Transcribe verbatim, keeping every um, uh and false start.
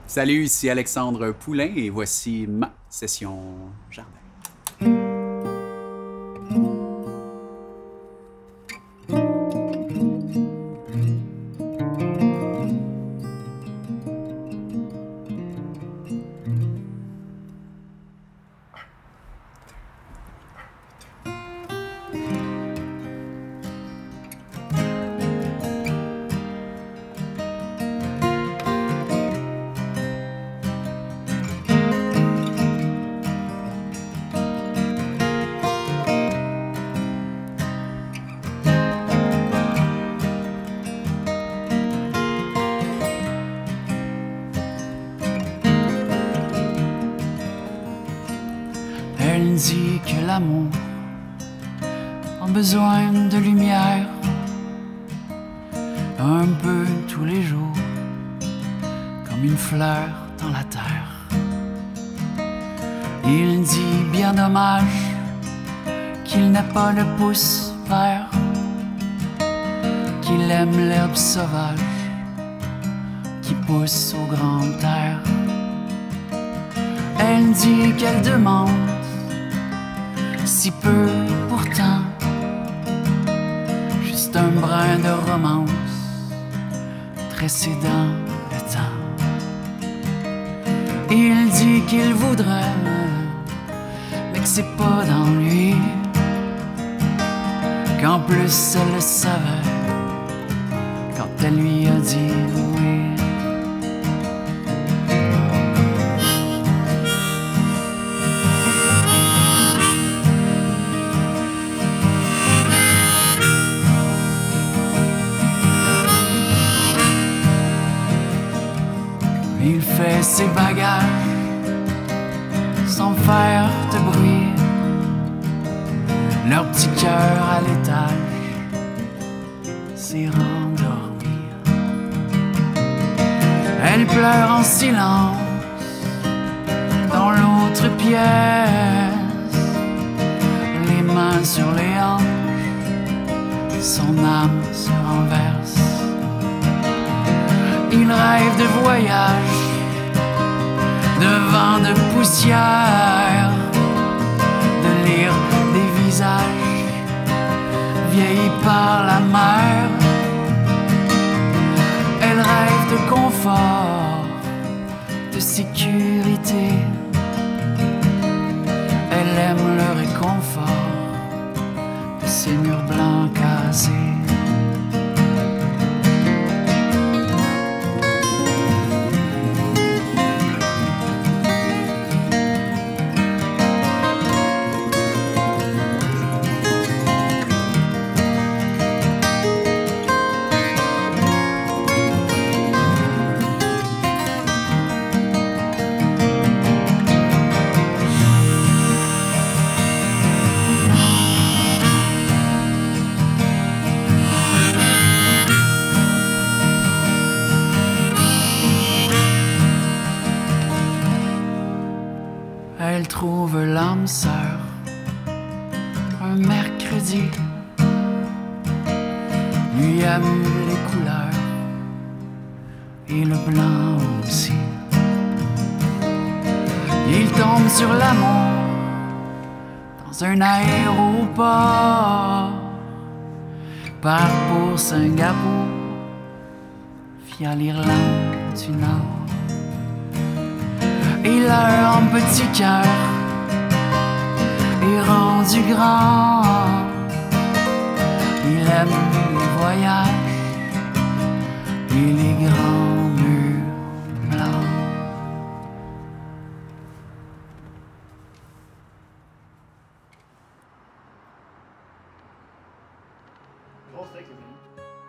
Salut, ici Alexandre Poulain et voici ma session jardin. Elle dit que l'amour a besoin de lumière, un peu tous les jours, comme une fleur dans la terre. Il dit bien dommage qu'il n'a pas le pouce vert, qu'il aime l'herbe sauvage qui pousse au grand air. Elle dit qu'elle demande si peu pourtant, juste un brin de romance tressé dans le temps. Il dit qu'il voudrait, mais que c'est pas dans lui, qu'en plus elle le savait quand elle lui a dit oui. Il fait ses bagages sans faire de bruit, leur petit cœur à l'étage s'est rendormi. Elle pleure en silence dans l'autre pièce, les mains sur les hanches, son âme se renverse. Il rêve de voyage, de vent, de poussière, de lire des visages vieillis par la mer. Elle rêve de confort, de sécurité. Elle aime le réconfort de ces murs blancs cassés. Elle trouve l'âme sœur un mercredi, lui aime les couleurs et le blanc aussi. Il tombe sur l'amour dans un aéroport, part pour Singapour via l'Irlande du Nord. Et l'heure en petit cœur est rendu grand. Il aime les voyages et les grands murs blancs. Grosse texte, les amis.